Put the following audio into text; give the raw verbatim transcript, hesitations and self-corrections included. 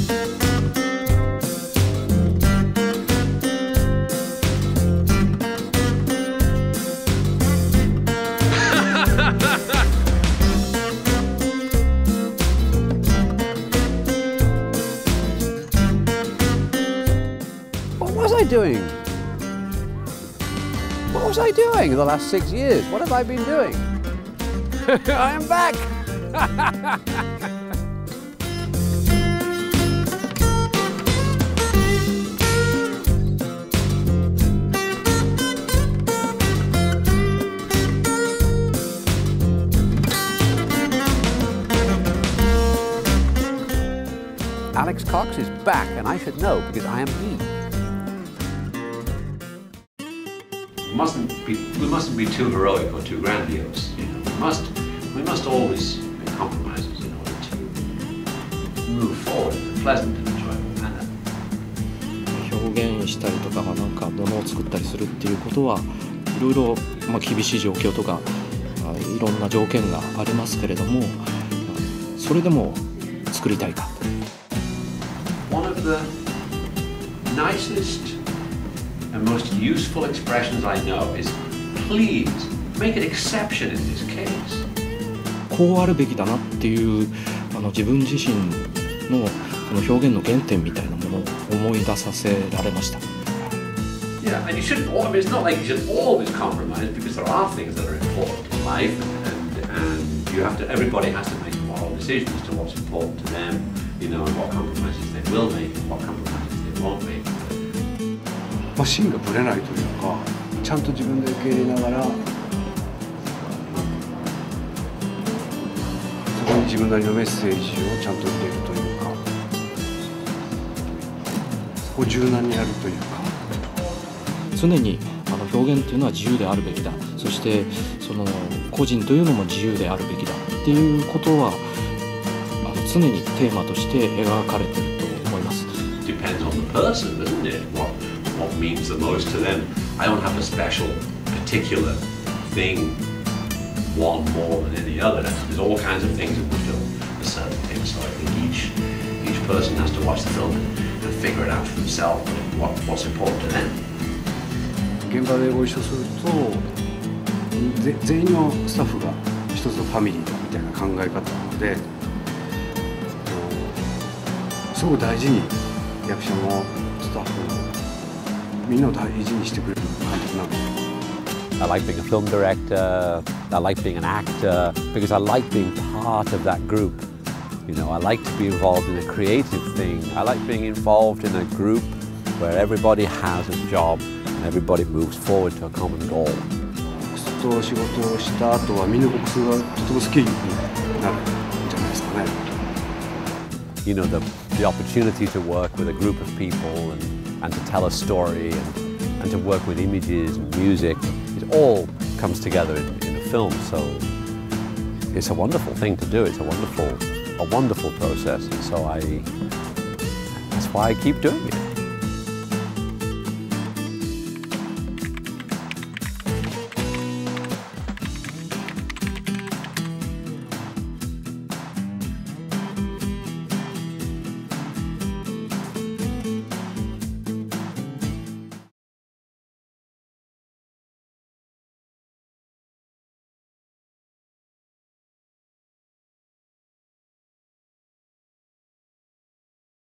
What was I doing? What was I doing the last six years? What have I been doing? I am back! Alex Cox is back, and I should know because I am he. Mustn't be, we mustn't be too heroic or too grandiose. You know, we must, we must always make compromises in order to move forward in a pleasant and enjoyable manner. 表現したりとか、まあ、なんかものを作ったりするっていうことはいろいろ、まあ、厳しい状況とか、まあ、いろんな条件がありますけれども、それでも作りたいか。 One of the nicest and most useful expressions I know is please make an exception in this case. こうあるべきだなっていうあの自分自身のその表現の原点みたいなものを思い出させられました。 Yeah, and you shouldn't. I mean, it's not like you should always compromise because there are things that are important in life, and and you have to. Everybody has to make a moral decision as to what's important to them. You know, and what compromises they will make and what compromises they won't make. まあ、芯がぶれないというか、ちゃんと自分で受け入れながら、そこに自分なりのメッセージをちゃんと入れるというか、そこを柔軟にやるというか。 常にあの表現というのは自由であるべきだ。そしてその個人というのも自由であるべきだっていうことはあの常にテーマとして描かれていると思います。 Depends on the person, doesn't it? What what means the most to them. I don't have a special, particular thing, one more than any other. There's all kinds of things in the film. There's certain things, so I think each each person has to watch the film and, and figure it out for themselves what what's important to them. 現場でご一緒すると、全員のスタッフが一つのファミリーだみたいな考え方なので、すごく大事に役者もスタッフもみんなを大事にしてくれる監督なので。 I like being a film director, I like being an actor, because I like being part of that group. You know, I like to be involved in a creative thing. I like being involved in a group where everybody has a job and everybody moves forward to a common goal. コックスと仕事をした後はみんなコックスがとても好きになるんじゃないですかね。 You know, the, the opportunity to work with a group of people and, and to tell a story and, and to work with images and music, it all comes together in, in a film. So it's a wonderful thing to do. It's a wonderful, a wonderful process. And so I, that's why I keep doing it.